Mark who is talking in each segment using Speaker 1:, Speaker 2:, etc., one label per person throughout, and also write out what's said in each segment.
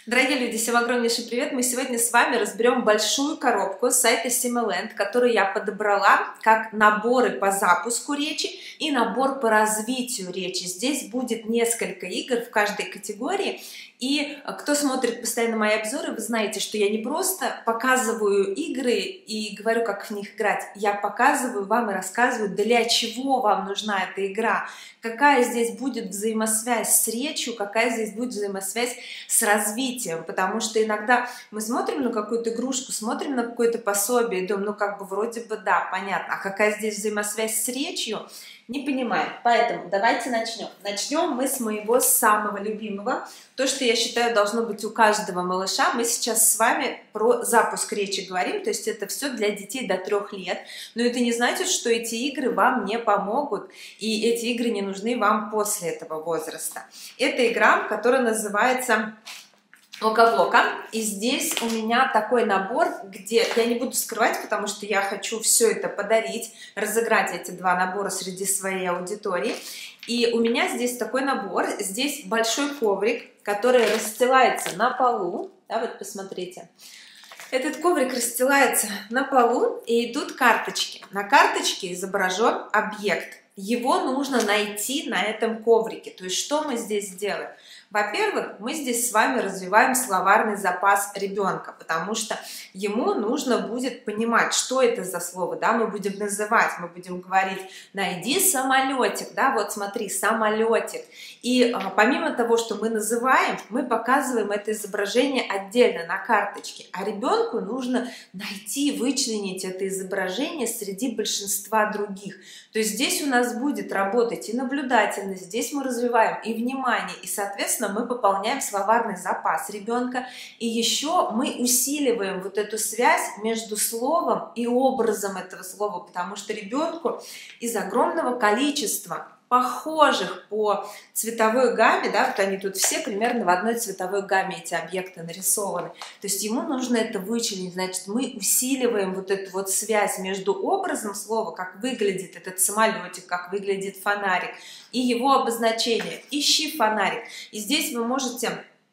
Speaker 1: Дорогие люди, всем огромнейший привет! Мы сегодня с вами разберем большую коробку с сайта Simaland, которую я подобрала как наборы по запуску речи и набор по развитию речи. Здесь будет несколько игр в каждой категории. И кто смотрит постоянно мои обзоры, вы знаете, что я не просто показываю игры и говорю, как в них играть. Я показываю вам и рассказываю, для чего вам нужна эта игра, какая здесь будет взаимосвязь с речью, какая здесь будет взаимосвязь с развитием. Потому что иногда мы смотрим на какую-то игрушку, смотрим на какое-то пособие и думаем, ну как бы вроде бы да, понятно. А какая здесь взаимосвязь с речью? Не понимаем. Поэтому давайте начнем. Начнем мы с моего самого любимого. То, что я считаю должно быть у каждого малыша. Мы сейчас с вами про запуск речи говорим. То есть это все для детей до 3 лет. Но это не значит, что эти игры вам не помогут. И эти игры не нужны вам после этого возраста. Это игра, которая называется Ока-Вока. И здесь у меня такой набор, где я не буду скрывать, потому что я хочу все это подарить, разыграть эти два набора среди своей аудитории. И у меня здесь такой набор. Здесь большой коврик, который расстилается на полу. Да, вот посмотрите. Этот коврик расстилается на полу, и идут карточки. На карточке изображен объект. Его нужно найти на этом коврике. То есть что мы здесь делаем? Во-первых, мы здесь с вами развиваем словарный запас ребенка, потому что ему нужно будет понимать, что это за слово, да, мы будем называть, мы будем говорить, найди самолетик, да, вот смотри, самолетик. И помимо того, что мы называем, мы показываем это изображение отдельно на карточке, а ребенку нужно найти, вычленить это изображение среди большинства других. То есть здесь у нас будет работать и наблюдательность, здесь мы развиваем и внимание, и, соответственно, мы пополняем словарный запас ребенка, и еще мы усиливаем вот эту связь между словом и образом этого слова, потому что ребенку из огромного количества похожих по цветовой гамме, да, вот они тут все примерно в одной цветовой гамме, эти объекты нарисованы, то есть ему нужно это вычленить, значит, мы усиливаем вот эту вот связь между образом слова, как выглядит этот самолетик, как выглядит фонарик, и его обозначение. Ищи фонарик. И здесь вы можете,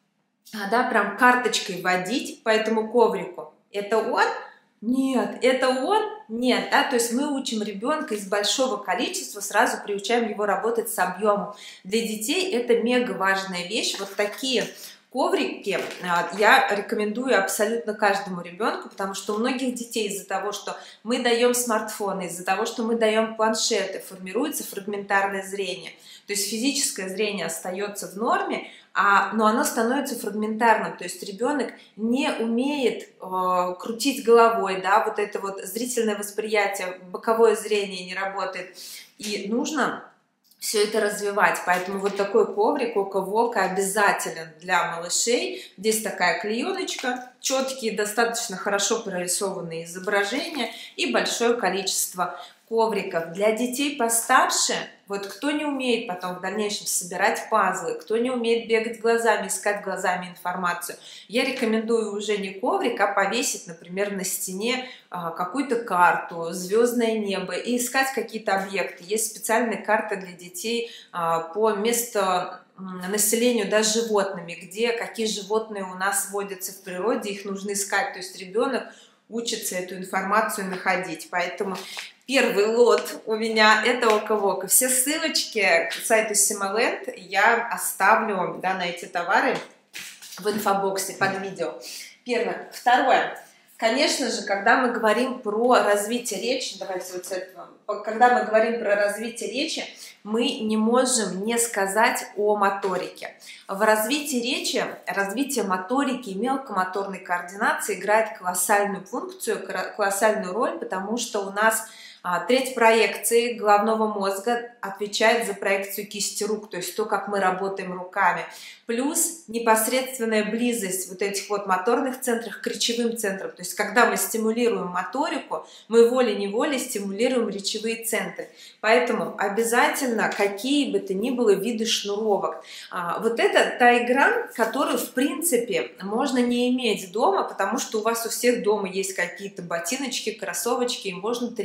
Speaker 1: да, прям карточкой водить по этому коврику. Это он? Нет. Это он? Нет, да, то есть мы учим ребенка из большого количества, сразу приучаем его работать с объемом. Для детей это мега важная вещь. Вот такие коврики я рекомендую абсолютно каждому ребенку, потому что у многих детей из-за того, что мы даем смартфоны, из-за того, что мы даем планшеты, формируется фрагментарное зрение. То есть физическое зрение остается в норме, но оно становится фрагментарным, то есть ребенок не умеет крутить головой, да, вот это вот зрительное восприятие, боковое зрение не работает, и нужно все это развивать. Поэтому вот такой коврик Ока-Вока обязателен для малышей. Здесь такая клееночка, четкие, достаточно хорошо прорисованные изображения и большое количество ковриков. Для детей постарше, вот кто не умеет потом в дальнейшем собирать пазлы, кто не умеет бегать глазами, искать глазами информацию, я рекомендую уже не коврик, а повесить, например, на стене какую-то карту, звездное небо и искать какие-то объекты. Есть специальные карты для детей по населению, да, животными, где какие животные у нас водятся в природе, их нужно искать. То есть ребенок учится эту информацию находить. Поэтому первый лот у меня это Ока-Вока. Все ссылочки к сайту Simaland я оставлю, да, на эти товары в инфобоксе под видео. Первое. Второе. Конечно же, когда мы говорим про развитие речи, давайте вот с этого, когда мы говорим про развитие речи, мы не можем не сказать о моторике. В развитии речи, развитие моторики и мелкомоторной координации играет колоссальную функцию, колоссальную роль, потому что у нас треть проекции головного мозга отвечает за проекцию кисти рук, то есть то, как мы работаем руками. Плюс непосредственная близость вот этих вот моторных центров к речевым центрам. То есть когда мы стимулируем моторику, мы волей-неволей стимулируем речевые центры. Поэтому обязательно какие бы то ни было виды шнуровок. Вот это та игра, которую в принципе можно не иметь дома, потому что у вас у всех дома есть какие-то ботиночки, кроссовочки, и можно тренироваться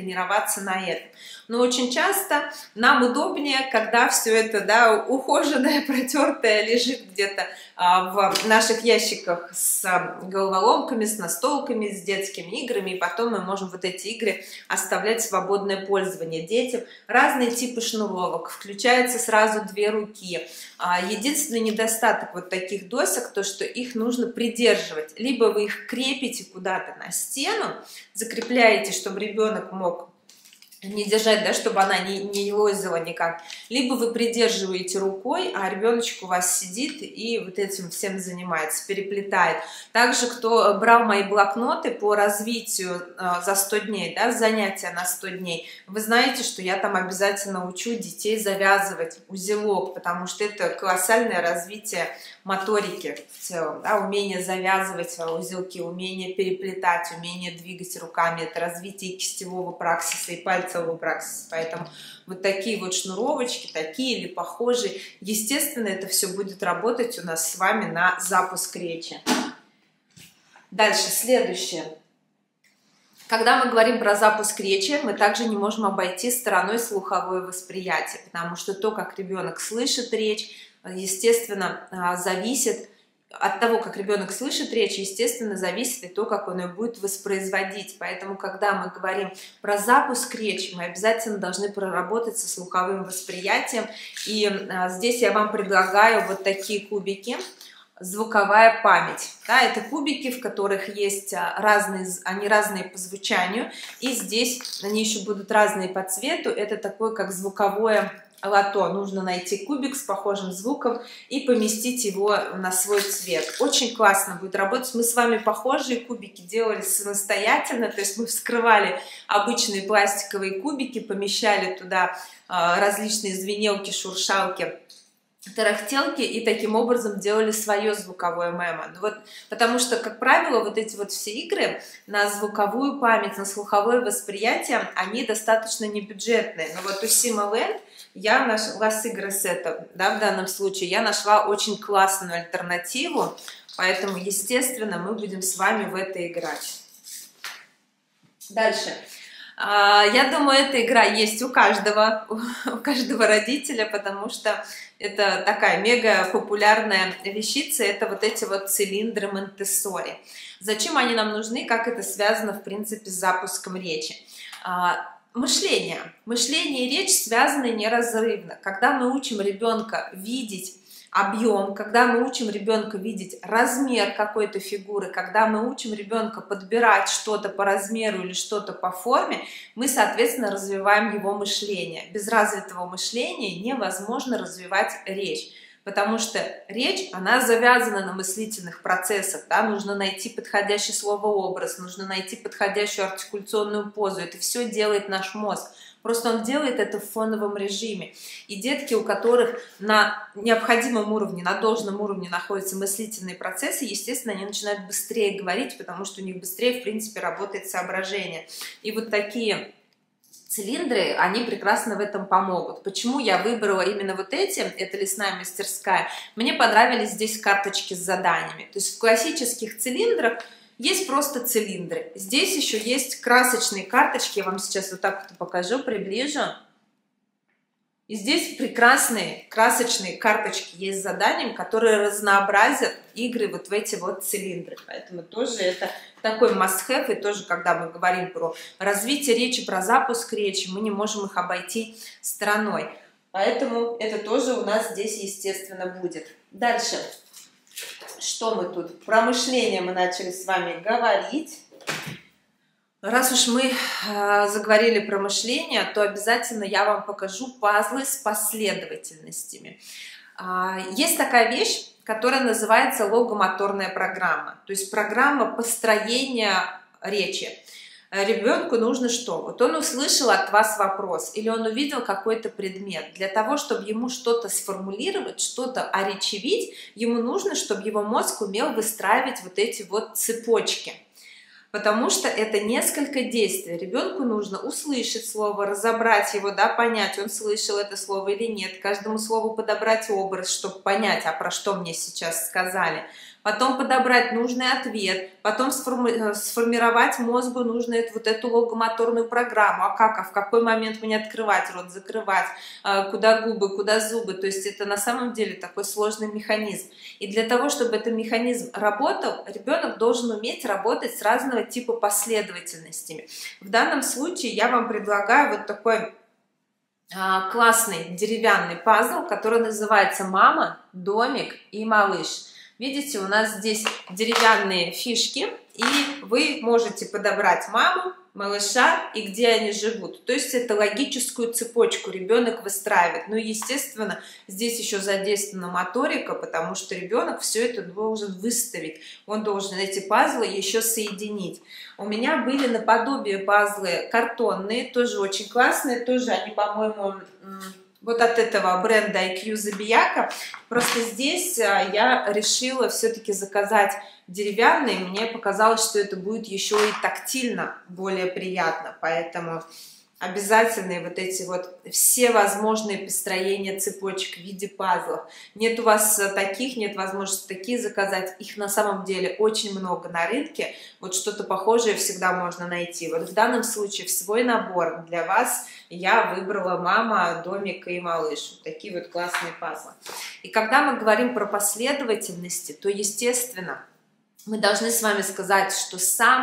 Speaker 1: тренироваться на этом. Но очень часто нам удобнее, когда все это, да, ухоженное, протертое лежит где-то в наших ящиках с головоломками, с настолками, с детскими играми, и потом мы можем вот эти игры оставлять в свободное пользование детям. Разные типы шнуровок, включаются сразу 2 руки. Единственный недостаток вот таких досок, то что их нужно придерживать. Либо вы их крепите куда-то на стену, закрепляете, чтобы ребенок мог не держать, да, чтобы она не лозила никак. Либо вы придерживаете рукой, а ребеночек у вас сидит и вот этим всем занимается, переплетает. Также, кто брал мои блокноты по развитию за 100 дней, да, занятия на 100 дней, вы знаете, что я там обязательно учу детей завязывать узелок, потому что это колоссальное развитие моторики в целом, да, умение завязывать узелки, умение переплетать, умение двигать руками, это развитие кистевого праксиса и пальцевого праксиса, поэтому вот такие вот шнуровочки, такие или похожие, естественно, это все будет работать у нас с вами на запуск речи. Дальше, следующее. Когда мы говорим про запуск речи, мы также не можем обойти стороной слуховое восприятие, потому что то, как ребенок слышит речь, естественно, зависит от того, как ребенок слышит речь, естественно, зависит и то, как он ее будет воспроизводить. Поэтому, когда мы говорим про запуск речи, мы обязательно должны проработать со слуховым восприятием. И здесь я вам предлагаю вот такие кубики. Звуковая память. Да, это кубики, в которых есть они разные по звучанию. И здесь они еще будут разные по цвету. Это такое, как звуковое лото. Нужно найти кубик с похожим звуком и поместить его на свой цвет. Очень классно будет работать. Мы с вами похожие кубики делали самостоятельно, то есть мы вскрывали обычные пластиковые кубики, помещали туда различные звенелки, шуршалки, тарахтелки и таким образом делали свое звуковое мемо. Вот, потому что, как правило, вот эти вот все игры на звуковую память, на слуховое восприятие, они достаточно небюджетные. Но вот у SimaLand я нашла с игросетом, да, в данном случае, я нашла очень классную альтернативу, поэтому, естественно, мы будем с вами в это играть. Дальше. Я думаю, эта игра есть у каждого родителя, потому что это такая мега популярная вещица, это вот эти вот цилиндры Монтессори. Зачем они нам нужны, как это связано, в принципе, с запуском речи? Мышление и речь связаны неразрывно. Когда мы учим ребенка видеть объем, когда мы учим ребенка видеть размер какой-то фигуры, когда мы учим ребенка подбирать что-то по размеру или что-то по форме, мы, соответственно, развиваем его мышление. Без развитого мышления невозможно развивать речь, потому что речь, она завязана на мыслительных процессах, да? Нужно найти подходящий словообраз, нужно найти подходящую артикуляционную позу, это все делает наш мозг. Просто он делает это в фоновом режиме. И детки, у которых на необходимом уровне, на должном уровне находятся мыслительные процессы, естественно, они начинают быстрее говорить, потому что у них быстрее, в принципе, работает соображение. И вот такие цилиндры, они прекрасно в этом помогут. Почему я выбрала именно вот эти? Это лесная мастерская. Мне понравились здесь карточки с заданиями. То есть в классических цилиндрах есть просто цилиндры. Здесь еще есть красочные карточки. Я вам сейчас вот так вот покажу, приближу. И здесь прекрасные красочные карточки есть с заданием, которые разнообразят игры вот в эти вот цилиндры. Поэтому тоже это такой must-have. И тоже, когда мы говорим про развитие речи, про запуск речи, мы не можем их обойти стороной. Поэтому это тоже у нас здесь, естественно, будет. Дальше. Что мы тут? Про мышление мы начали с вами говорить. Раз уж мы заговорили про мышление, то обязательно я вам покажу пазлы с последовательностями. Есть такая вещь, которая называется логомоторная программа, то есть программа построения речи. Ребенку нужно что? Вот он услышал от вас вопрос или он увидел какой-то предмет. Для того, чтобы ему что-то сформулировать, что-то оречевить, ему нужно, чтобы его мозг умел выстраивать вот эти вот цепочки. Потому что это несколько действий. Ребенку нужно услышать слово, разобрать его, да, понять, он слышал это слово или нет. Каждому слову подобрать образ, чтобы понять, а про что мне сейчас сказали. потом подобрать нужный ответ, потом сформировать мозгу нужную вот эту логомоторную программу, а в какой момент мне открывать рот, закрывать, куда губы, куда зубы, то есть это на самом деле такой сложный механизм. И для того, чтобы этот механизм работал, ребенок должен уметь работать с разного типа последовательностями. В данном случае я вам предлагаю вот такой классный деревянный пазл, который называется «Мама, домик и малыш». Видите, у нас здесь деревянные фишки, и вы можете подобрать маму, малыша и где они живут. То есть это логическую цепочку ребенок выстраивает. Ну, естественно, здесь еще задействована моторика, потому что ребенок все это должен выставить. Он должен эти пазлы еще соединить. У меня были наподобие пазлы картонные, тоже очень классные, тоже они, по-моему, вот от этого бренда IQ Забияка. Просто здесь я решила все-таки заказать деревянные. Мне показалось, что это будет еще и тактильно более приятно. Поэтому обязательные вот эти вот все возможные построения цепочек в виде пазлов. Нет у вас таких, нет возможности такие заказать. Их на самом деле очень много на рынке. Вот что-то похожее всегда можно найти. Вот в данном случае в свой набор для вас я выбрала «Мама, домик и малыш». Вот такие вот классные пазлы. И когда мы говорим про последовательности, то, естественно, мы должны с вами сказать, что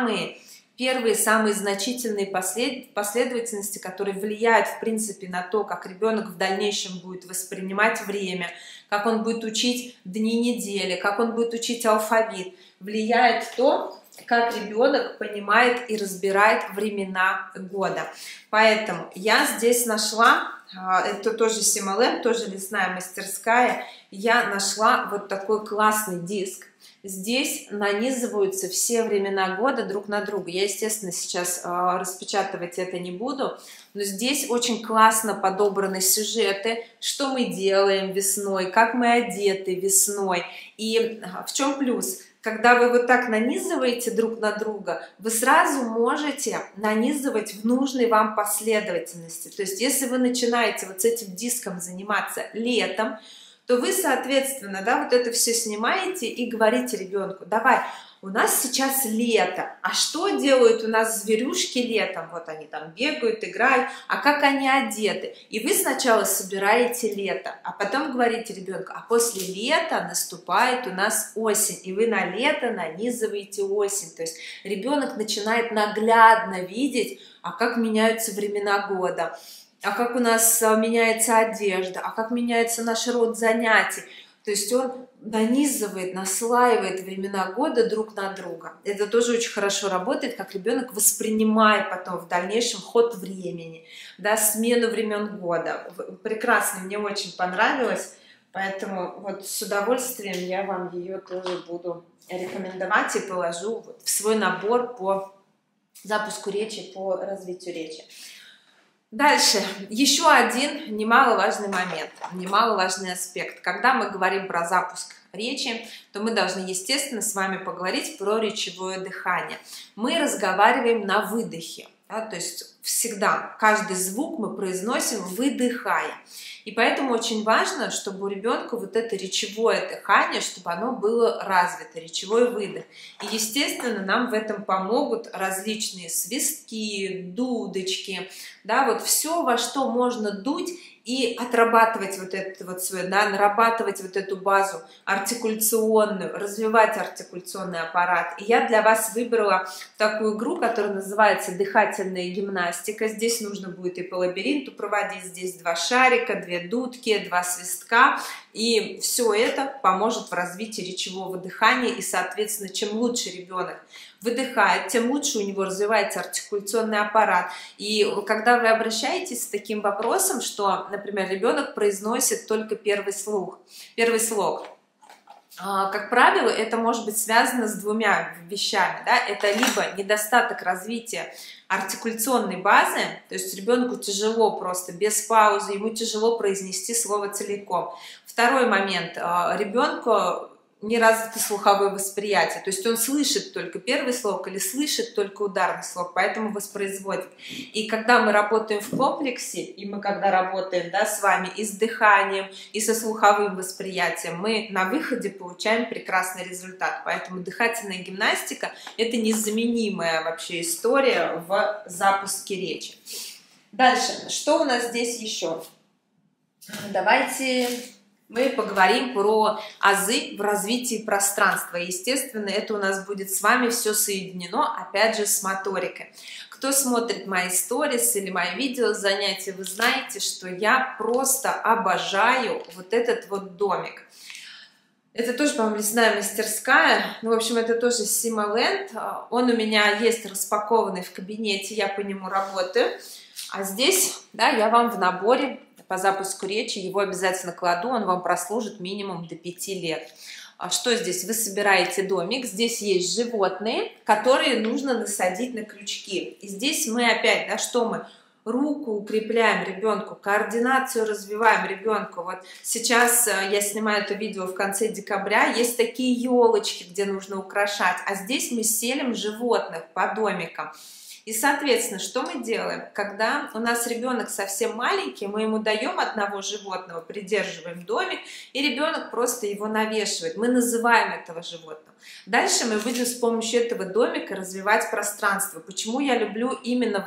Speaker 1: первые, самые значительные последовательности, которые влияют, в принципе, на то, как ребенок в дальнейшем будет воспринимать время, как он будет учить дни недели, как он будет учить алфавит, влияет то, как ребенок понимает и разбирает времена года. Поэтому я здесь нашла, это тоже Симолен, тоже лесная мастерская, я нашла вот такой классный диск. Здесь нанизываются все времена года друг на друга. Я, естественно, сейчас распечатывать это не буду, но здесь очень классно подобраны сюжеты, что мы делаем весной, как мы одеты весной. И в чем плюс? Когда вы вот так нанизываете друг на друга, вы сразу можете нанизывать в нужной вам последовательности. То есть, если вы начинаете вот с этим диском заниматься летом, то вы, соответственно, да, вот это все снимаете и говорите ребенку: давай, у нас сейчас лето, а что делают у нас зверюшки летом? Вот они там бегают, играют, а как они одеты? И вы сначала собираете лето, а потом говорите ребенку: а после лета наступает у нас осень, и вы на лето нанизываете осень. То есть ребенок начинает наглядно видеть, а как меняются времена года, а как у нас меняется одежда, а как меняется наш род занятий. То есть он нанизывает, наслаивает времена года друг на друга. Это тоже очень хорошо работает, как ребенок воспринимает потом в дальнейшем ход времени, да, смену времен года. Прекрасно, мне очень понравилось, поэтому вот с удовольствием я вам ее тоже буду рекомендовать и положу вот в свой набор по запуску речи, по развитию речи. Дальше, еще один немаловажный момент, немаловажный аспект. Когда мы говорим про запуск речи, то мы должны, естественно, с вами поговорить про речевое дыхание. Мы разговариваем на выдохе, да, то есть всегда каждый звук мы произносим, выдыхая. И поэтому очень важно, чтобы у ребенка вот это речевое дыхание, чтобы оно было развито, речевой выдох. И, естественно, нам в этом помогут различные свистки, дудочки, да, вот все, во что можно дуть и отрабатывать вот это вот свое, да, нарабатывать вот эту базу артикуляционную, развивать артикуляционный аппарат. И я для вас выбрала такую игру, которая называется «Дыхательная гимнастика». Здесь нужно будет и по лабиринту проводить, здесь 2 шарика, 2 дудки, 2 свистка. И все это поможет в развитии речевого дыхания. И, соответственно, чем лучше ребенок выдыхает, тем лучше у него развивается артикуляционный аппарат. И когда вы обращаетесь с таким вопросом, что, например, ребенок произносит только первый слог, как правило, это может быть связано с 2 вещами. Да? Это либо недостаток развития артикуляционной базы, то есть ребенку тяжело просто без паузы, ему тяжело произнести слово целиком. Второй момент, ребенку неразвито слуховое восприятие, то есть он слышит только первый слог или слышит только ударный слог, поэтому воспроизводит. И когда мы работаем в комплексе, и мы когда работаем, да, с вами и с дыханием, и со слуховым восприятием, мы на выходе получаем прекрасный результат. Поэтому дыхательная гимнастика – это незаменимая вообще история в запуске речи. Дальше, что у нас здесь еще? Давайте мы поговорим про азы в развитии пространства. Естественно, это у нас будет с вами все соединено, опять же, с моторикой. Кто смотрит мои сторис или мои видео занятия, вы знаете, что я просто обожаю вот этот вот домик. Это тоже, по-моему, лесная мастерская. Ну, в общем, это тоже Сималенд. Он у меня есть распакованный в кабинете, я по нему работаю. А здесь, да, я вам в наборе по запуску речи, его обязательно кладу, он вам прослужит минимум до 5 лет. А что здесь? Вы собираете домик, здесь есть животные, которые нужно насадить на крючки. И здесь мы опять, да, что мы? Руку укрепляем ребенку, координацию развиваем ребенку. Вот сейчас я снимаю это видео в конце декабря, есть такие елочки, где нужно украшать, а здесь мы селим животных по домикам. И, соответственно, что мы делаем? Когда у нас ребенок совсем маленький, мы ему даем одного животного, придерживаем домик, и ребенок просто его навешивает. Мы называем этого животного. Дальше мы будем с помощью этого домика развивать пространство. Почему я люблю именно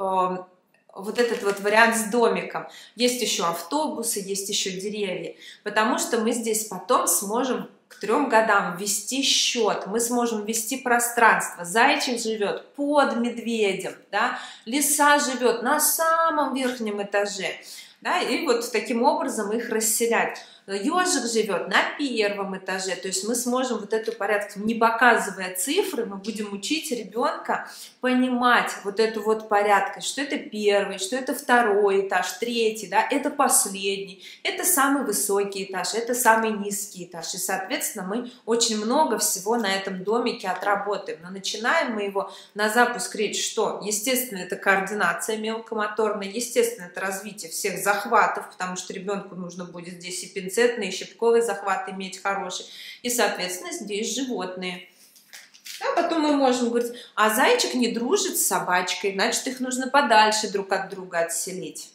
Speaker 1: вот этот вот вариант с домиком? Есть еще автобусы, есть еще деревья, потому что мы здесь потом сможем к 3 годам ввести счет, мы сможем ввести пространство. Зайчик живет под медведем, да? Лиса живет на самом верхнем этаже, да? И вот таким образом их расселять. Ежик живет на 1-м этаже, то есть мы сможем вот эту порядок, не показывая цифры, мы будем учить ребенка понимать вот эту вот порядкость, что это 1-й, что это 2-й этаж, 3-й, да, это последний, это самый высокий этаж, это самый низкий этаж, и, соответственно, мы очень много всего на этом домике отработаем, но начинаем мы его на запуск речи, что, естественно, это координация мелкомоторная, естественно, это развитие всех захватов, потому что ребенку нужно будет здесь и пинцетный, и щипковый захват иметь хороший, и, соответственно, здесь животные. А потом мы можем говорить, а зайчик не дружит с собачкой, значит, их нужно подальше друг от друга отселить.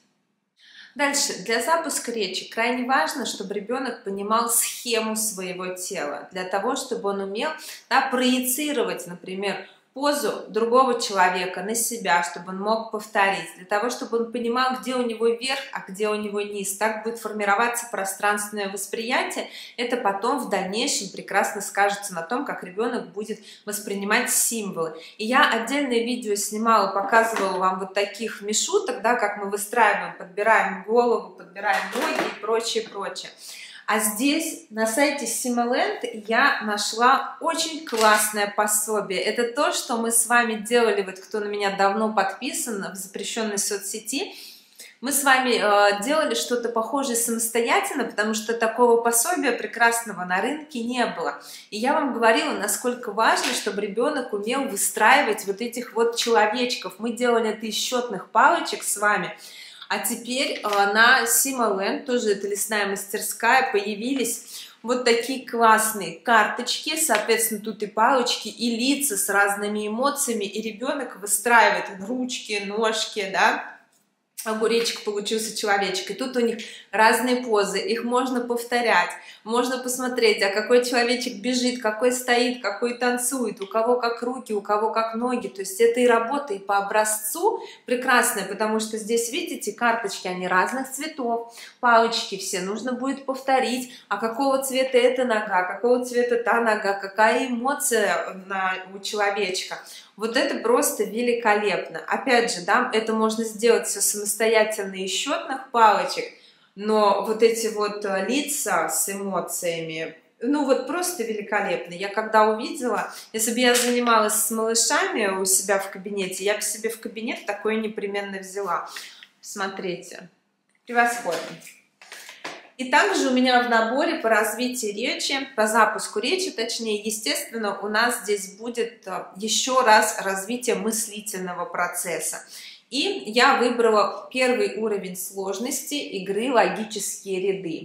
Speaker 1: Дальше, для запуска речи крайне важно, чтобы ребенок понимал схему своего тела, для того, чтобы он умел, да, проецировать, например, позу другого человека на себя, чтобы он мог повторить, для того, чтобы он понимал, где у него верх, а где у него низ. Так будет формироваться пространственное восприятие. Это потом в дальнейшем прекрасно скажется на том, как ребенок будет воспринимать символы. И я отдельное видео снимала, показывала вам вот таких мишуток, да, как мы выстраиваем, подбираем голову, подбираем ноги и прочее, прочее. А здесь на сайте Сималенд я нашла очень классное пособие. Это то, что мы с вами делали, вот кто на меня давно подписан в запрещенной соцсети. Мы с вами делали что-то похожее самостоятельно, потому что такого пособия прекрасного на рынке не было. И я вам говорила, насколько важно, чтобы ребенок умел выстраивать вот этих вот человечков. Мы делали это из счетных палочек с вами. А теперь на Сималенд, тоже это лесная мастерская, появились вот такие классные карточки, соответственно, тут и палочки, и лица с разными эмоциями, и ребенок выстраивает ручки, ножки, да, огуречек получился человечек, и тут у них разные позы, их можно повторять, можно посмотреть, а какой человечек бежит, какой стоит, какой танцует, у кого как руки, у кого как ноги, то есть это и работа, и по образцу прекрасная, потому что здесь, видите, карточки, они разных цветов, палочки все, нужно будет повторить, а какого цвета эта нога, какого цвета та нога, какая эмоция у человечка. Вот это просто великолепно. Опять же, да, это можно сделать все самостоятельно из счетных палочек, но вот эти вот лица с эмоциями, ну вот просто великолепно. Я когда увидела, если бы я занималась с малышами у себя в кабинете, я бы себе в кабинет такое непременно взяла. Смотрите, превосходно. И также у меня в наборе по развитию речи, по запуску речи, точнее, естественно, у нас здесь будет еще раз развитие мыслительного процесса. И я выбрала первый уровень сложности игры «Логические ряды».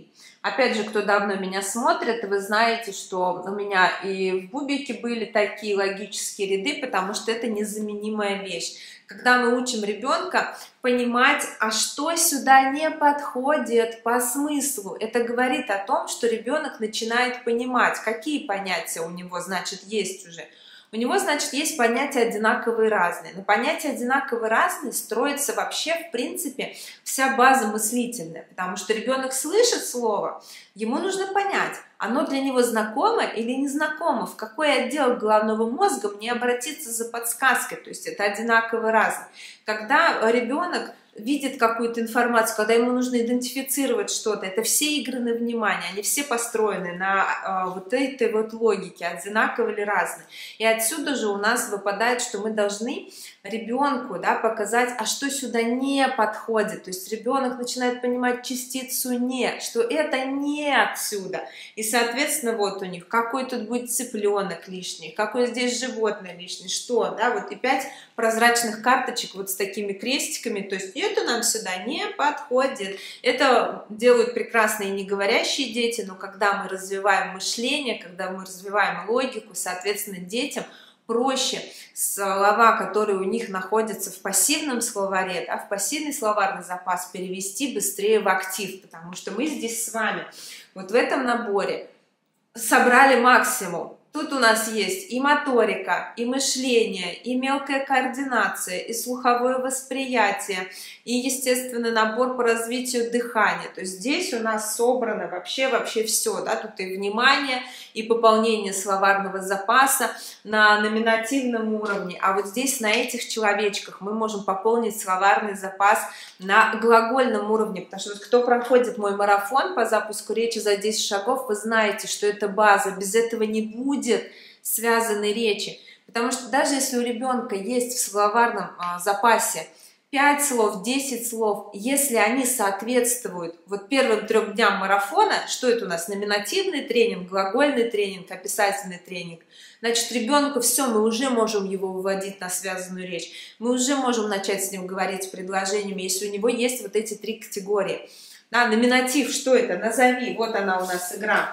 Speaker 1: Опять же, кто давно меня смотрит, вы знаете, что у меня и в бубике были такие логические ряды, потому что это незаменимая вещь. Когда мы учим ребенка понимать, а что сюда не подходит по смыслу, это говорит о том, что ребенок начинает понимать, какие понятия у него, значит, есть уже. У него, значит, есть понятия одинаковые разные. Но понятия одинаковые разные строится вообще, в принципе, вся база мыслительная. Потому что ребенок слышит слово, ему нужно понять, оно для него знакомо или незнакомо, в какой отдел головного мозга мне обратиться за подсказкой. То есть это одинаково разные. Когда ребенок видит какую-то информацию, когда ему нужно идентифицировать что-то, это все игры на внимание, они все построены на вот этой вот логике, одинаково или разные. И отсюда же у нас выпадает, что мы должны ребенку, да, показать, а что сюда не подходит. То есть ребенок начинает понимать частицу «не», что это не отсюда. И, соответственно, вот у них, какой тут будет цыпленок лишний, какое здесь животное лишнее, что, да, вот и 5 прозрачных карточек вот с такими крестиками, то есть это нам сюда не подходит. Это делают прекрасные неговорящие дети, но когда мы развиваем мышление, когда мы развиваем логику, соответственно, детям проще слова, которые у них находятся в пассивном словаре, да, в пассивный словарный запас перевести быстрее в актив, потому что мы здесь с вами вот в этом наборе собрали максимум. Тут у нас есть и моторика, и мышление, и мелкая координация, и слуховое восприятие, и, естественно, набор по развитию дыхания. То есть здесь у нас собрано вообще все, да, тут и внимание, и пополнение словарного запаса на номинативном уровне. А вот здесь на этих человечках мы можем пополнить словарный запас на глагольном уровне, потому что вот кто проходит мой марафон по запуску речи за 10 шагов, вы знаете, что это база, без этого не будет связанной речи, потому что даже если у ребенка есть в словарном запасе 5 слов, 10 слов, если они соответствуют вот первым 3 дням марафона, что это у нас, номинативный тренинг, глагольный тренинг, описательный тренинг, значит, ребенку все, мы уже можем его выводить на связанную речь, мы уже можем начать с ним говорить предложениями, если у него есть вот эти 3 категории. Да, номинатив, что это? Назови, вот она у нас игра.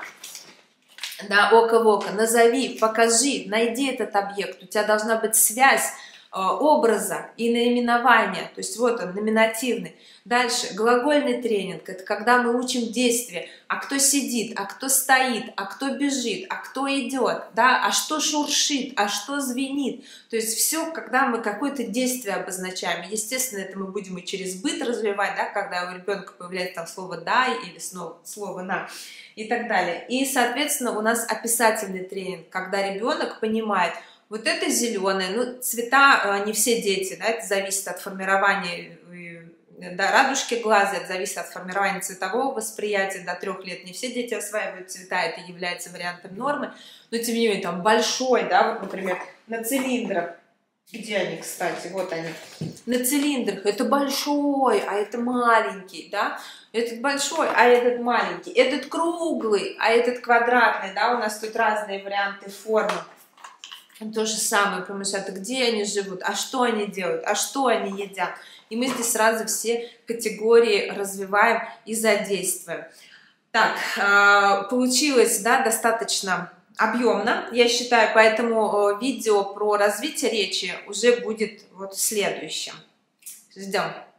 Speaker 1: Да, око в око, назови, покажи, найди этот объект, у тебя должна быть связь образа и наименования, то есть вот он, номинативный. Дальше, глагольный тренинг, это когда мы учим действия, а кто сидит, а кто стоит, а кто бежит, а кто идет, да, а что шуршит, а что звенит, то есть все, когда мы какое-то действие обозначаем, естественно, это мы будем и через быт развивать, да, когда у ребенка появляется там слово «дай» или слово «на», и так далее. И, соответственно, у нас описательный тренинг, когда ребенок понимает, вот это зеленое, ну, цвета не все дети, да, это зависит от формирования, да, радужки глаза, это зависит от формирования цветового восприятия, до 3 лет не все дети осваивают цвета, это является вариантом нормы, но тем не менее, там, большой, да, вот, например, на цилиндрах, где они, кстати, вот они, на цилиндрах, это большой, а это маленький, да, этот большой, а этот маленький, этот круглый, а этот квадратный, да, у нас тут разные варианты формы. То же самое, помышлять, где они живут, а что они делают, а что они едят. И мы здесь сразу все категории развиваем и задействуем. Так, получилось, да, достаточно объемно, я считаю, поэтому видео про развитие речи уже будет вот следующим. Ждем.